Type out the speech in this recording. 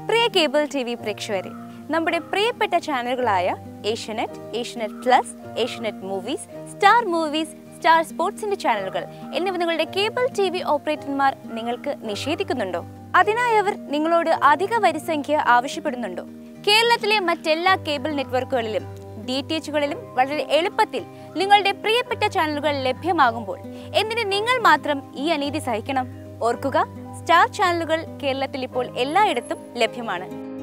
പ്രിയ cable TV പ്രേക്ഷകരെ, നമ്മുടെ പ്രിയപ്പെട്ട ചാനലുകളായ Asianet, Asianet Plus, Asianet Movies, Star Movies, Star സ്പോർട്സിന്റെ ചാനലുകൾ എന്നിവ നിങ്ങളുടെ കേബിൾ ടിവി ഓപ്പറേറ്റർമാർ നിങ്ങൾക്ക് നിഷേധിക്കുന്നുണ്ടോ? അതിനായി അവർ നിങ്ങളോട് അധിക വരിസംഖ്യ ആവശ്യപ്പെടുന്നുണ്ടോ? കേരളത്തിലെ മറ്റെല്ലാ കേബിൾ നെറ്റ്വർക്കുകളിലും DTHകളിലും വളരെ എളുപ്പത്തിൽ നിങ്ങളുടെ പ്രിയപ്പെട്ട ചാനലുകൾ ലഭ്യമാകുമ്പോൾ എന്തിന് നിങ്ങൾ മാത്രം ഈ അനീതി സഹിക്കണം? ഓർക്കുക, സ്റ്റാർ ചാനലുകൾ കേരളത്തിൽ ഇപ്പോൾ എല്ലായിടത്തും ലഭ്യമാണ്.